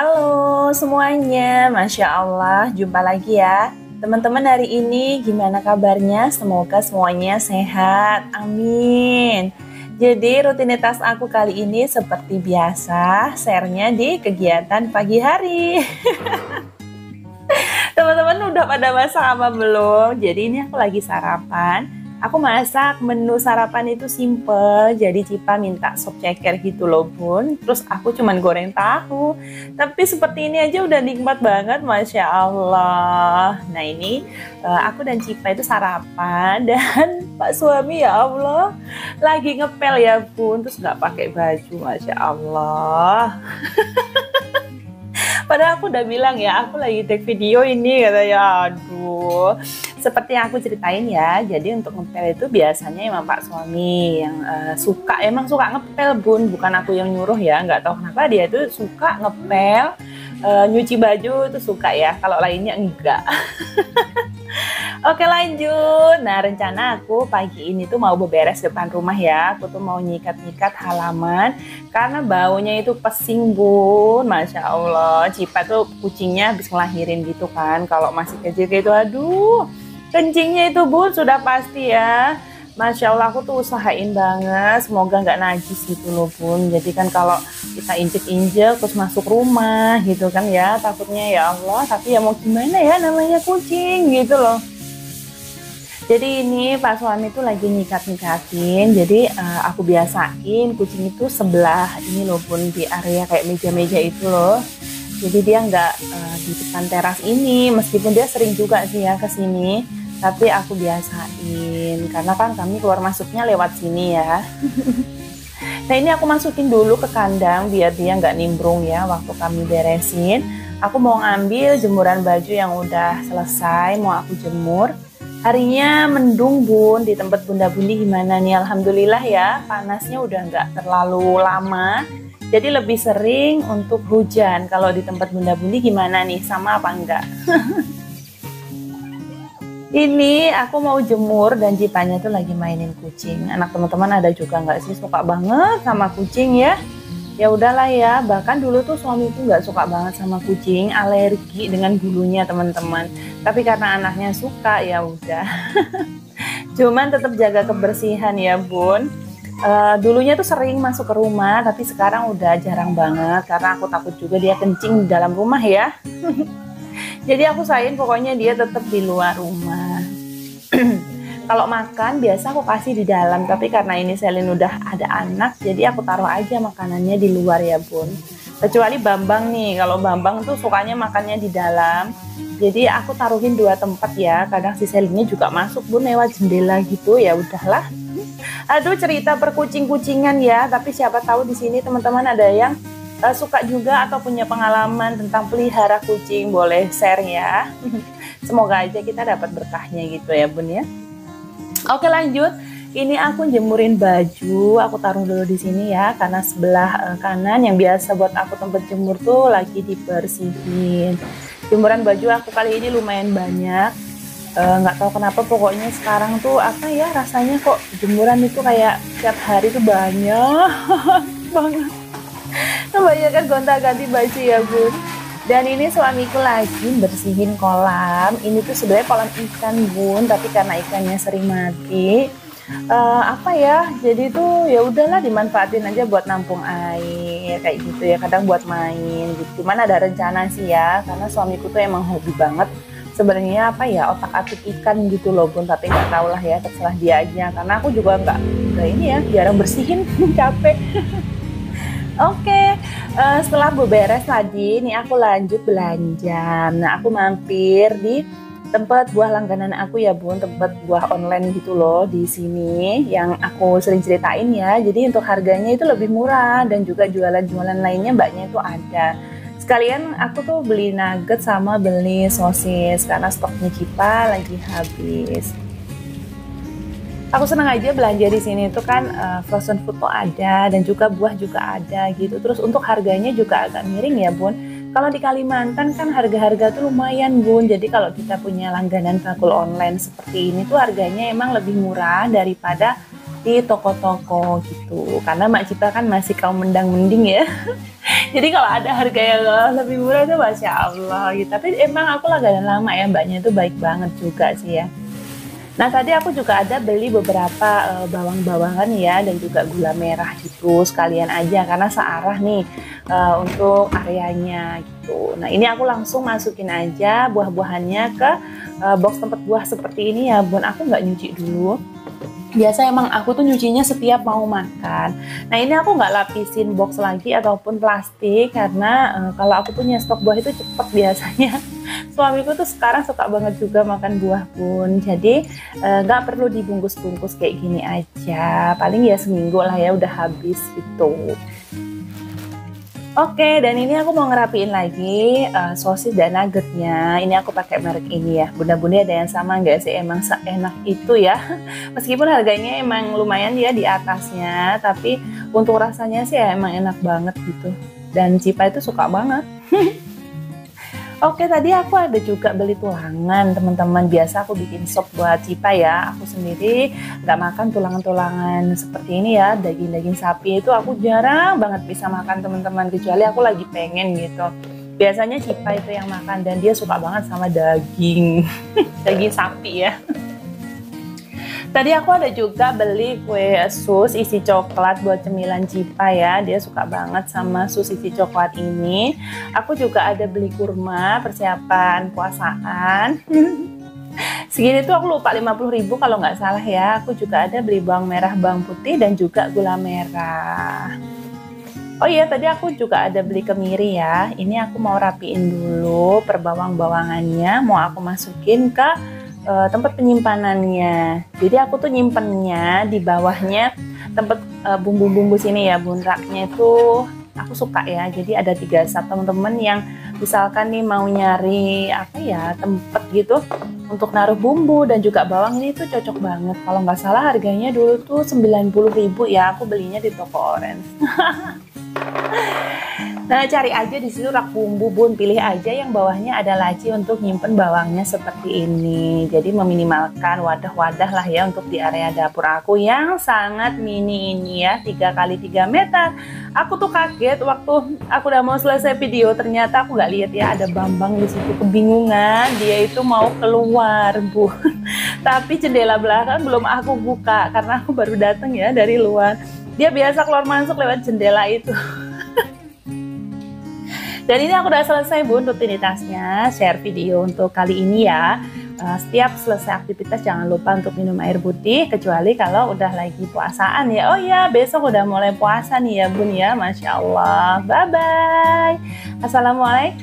Halo semuanya, Masya Allah, jumpa lagi ya. Teman-teman hari ini gimana kabarnya? Semoga semuanya sehat, amin. Jadi rutinitas aku kali ini seperti biasa, share-nya di kegiatan pagi hari. Teman-teman udah pada masak apa belum? Jadi ini aku lagi sarapan. Aku masak menu sarapan itu simple. Jadi Cipa minta sop ceker gitu loh bun. Terus aku cuman goreng tahu. Tapi seperti ini aja udah nikmat banget, Masya Allah. Nah ini aku dan Cipa itu sarapan. Dan Pak suami ya Allah lagi ngepel ya bun. Terus nggak pakai baju, Masya Allah. Padahal aku udah bilang ya, aku lagi take video ini katanya. Aduh, seperti yang aku ceritain ya. Jadi untuk ngepel itu biasanya emang Pak suami yang emang suka ngepel bun, bukan aku yang nyuruh ya. Nggak tahu kenapa dia itu suka ngepel, nyuci baju itu suka ya. Kalau lainnya enggak. Oke lanjut. Nah rencana aku pagi ini tuh mau beberes depan rumah ya. Aku tuh mau nyikat-nyikat halaman karena baunya itu pesing bun. Masya Allah. Cipa tuh kucingnya habis ngelahirin gitu kan. Kalau masih kecil gitu aduh. Kencingnya itu bun sudah pasti ya. Masya Allah aku tuh usahain banget. Semoga nggak najis gitu loh bun. Jadi kan kalau kita injek-injek terus masuk rumah gitu kan ya. Takutnya ya Allah. Tapi ya mau gimana ya namanya kucing gitu loh. Jadi ini Pak suami tuh lagi nyikat-nyikatin. Jadi aku biasain kucing itu sebelah ini loh bun, di area kayak meja-meja itu loh. Jadi dia nggak di depan teras ini, meskipun dia sering juga sih ya ke sini. Tapi aku biasain karena kan kami keluar masuknya lewat sini ya. Nah ini aku masukin dulu ke kandang biar dia nggak nimbrung ya waktu kami beresin. Aku mau ngambil jemuran baju yang udah selesai, mau aku jemur. Harinya mendung bun, di tempat bunda bundi gimana nih? Alhamdulillah ya, panasnya udah nggak terlalu lama. Jadi lebih sering untuk hujan. Kalau di tempat bunda bundi gimana nih? Sama apa enggak? Ini aku mau jemur dan Cipanya tuh lagi mainin kucing. Anak teman-teman ada juga nggak sih suka banget sama kucing ya? Ya udahlah ya, bahkan dulu tuh suamiku nggak suka banget sama kucing, alergi dengan bulunya teman-teman. Tapi karena anaknya suka ya udah. Cuman tetap jaga kebersihan ya bun. Dulunya tuh sering masuk ke rumah, tapi sekarang udah jarang banget karena aku takut juga dia kencing di dalam rumah ya. Jadi aku usahain pokoknya dia tetap di luar rumah. Kalau makan biasa aku kasih di dalam, tapi karena ini Selin udah ada anak, jadi aku taruh aja makanannya di luar ya bun. Kecuali Bambang nih, kalau Bambang tuh sukanya makannya di dalam. Jadi aku taruhin dua tempat ya, kadang si Selinnya juga masuk bun lewat jendela gitu, ya udahlah. Aduh cerita perkucing-kucingan ya, tapi siapa tahu di sini teman-teman ada yang suka juga atau punya pengalaman tentang pelihara kucing, boleh share ya. Semoga aja kita dapat berkahnya gitu ya bun ya. Oke lanjut, ini aku jemurin baju, aku taruh dulu di sini ya, karena sebelah kanan yang biasa buat aku tempat jemur tuh lagi dibersihin. Jemuran baju aku kali ini lumayan banyak, nggak tahu kenapa pokoknya sekarang tuh apa ya rasanya kok jemuran itu kayak tiap hari tuh banyak banget. Kebanyakan gonta-ganti baju ya bun. Dan ini suamiku lagi bersihin kolam. Ini tuh sebenarnya kolam ikan bun, tapi karena ikannya sering mati, apa ya? Jadi tuh ya udahlah dimanfaatin aja buat nampung air kayak gitu ya. Kadang buat main gitu. Cuman ada rencana sih ya, karena suamiku tuh emang hobi banget. Sebenarnya apa ya otak-atik ikan gitu loh bun, tapi nggak tahu lah ya, terserah dia aja. Karena aku juga nggak ini ya, jarang bersihin, capek. Oke, setelah beberes tadi, nih aku lanjut belanja. Nah, aku mampir di tempat buah langganan aku ya bun, tempat buah online gitu loh di sini yang aku sering ceritain ya. Jadi untuk harganya itu lebih murah dan juga jualan-jualan lainnya mbaknya itu ada. Sekalian aku tuh beli nugget sama beli sosis karena stoknya Cipa lagi habis. Aku senang aja belanja di sini itu kan frozen food tuh ada dan juga buah juga ada gitu. Terus untuk harganya juga agak miring ya bun. Kalau di Kalimantan kan harga-harga tuh lumayan bun. Jadi kalau kita punya langganan bakul online seperti ini tuh harganya emang lebih murah daripada di toko-toko gitu. Karena Mak Cipa kan masih kaum mendang-mending ya. Jadi kalau ada harga yang lebih murah itu Masya Allah gitu. Tapi emang aku langganan lama ya, mbaknya itu baik banget juga sih ya. Nah tadi aku juga ada beli beberapa bawang-bawangan ya, dan juga gula merah gitu sekalian aja karena searah nih untuk areanya gitu. Nah ini aku langsung masukin aja buah-buahannya ke box tempat buah seperti ini ya Bun. Aku nggak nyuci dulu. Biasa emang aku tuh nyucinya setiap mau makan. Nah ini aku nggak lapisin box lagi ataupun plastik karena kalau aku punya stok buah itu cepet biasanya. Suamiku tuh sekarang suka banget juga makan buah Bun. Jadi nggak perlu dibungkus-bungkus kayak gini aja. Paling ya seminggu lah ya udah habis gitu. Oke, dan ini aku mau ngerapiin lagi sosis dan nuggetnya. Ini aku pakai merek ini ya. Bunda-bunda ada yang sama nggak sih? Emang seenak itu ya. Meskipun harganya emang lumayan ya di atasnya, tapi untuk rasanya sih ya emang enak banget gitu. Dan Cipa itu suka banget. Oke, tadi aku ada juga beli tulangan teman-teman. Biasa aku bikin sop buat Cipa ya. Aku sendiri nggak makan tulangan-tulangan seperti ini ya. Daging-daging sapi itu aku jarang banget bisa makan teman-teman. Kecuali aku lagi pengen gitu. Biasanya Cipa itu yang makan dan dia suka banget sama daging. Daging sapi ya. Tadi aku ada juga beli kue sus isi coklat buat cemilan Cipa ya. Dia suka banget sama sus isi coklat ini. Aku juga ada beli kurma persiapan puasaan. Segini tuh aku lupa 50.000 kalau nggak salah ya. Aku juga ada beli bawang merah, bawang putih dan juga gula merah. Oh iya, tadi aku juga ada beli kemiri ya. Ini aku mau rapiin dulu perbawang-bawangannya. Mau aku masukin ke tempat penyimpanannya. Jadi aku tuh nyimpennya di bawahnya tempat bumbu-bumbu sini ya Bun. Raknya itu aku suka ya. Jadi ada 3 sak teman-teman yang misalkan nih mau nyari apa ya tempat gitu untuk naruh bumbu dan juga bawang, ini tuh cocok banget. Kalau nggak salah harganya dulu tuh 90.000 ya. Aku belinya di toko Orange. Nah, cari aja di situ rak bumbu Bun, pilih aja yang bawahnya ada laci untuk nyimpen bawangnya seperti ini. Jadi meminimalkan wadah-wadah lah ya untuk di area dapur aku yang sangat mini ini ya, 3x3 meter. Aku tuh kaget waktu aku udah mau selesai video, ternyata aku nggak lihat ya ada Bambang di situ. Kebingungan, dia itu mau keluar Bun. Tapi jendela belakang belum aku buka karena aku baru datang ya dari luar. Dia biasa keluar masuk lewat jendela itu. Dan ini aku udah selesai Bun rutinitasnya, share video untuk kali ini ya. Setiap selesai aktivitas jangan lupa untuk minum air putih, kecuali kalau udah lagi puasaan ya. Oh ya, besok udah mulai puasa nih ya Bun ya, Masya Allah. Bye-bye. Assalamualaikum.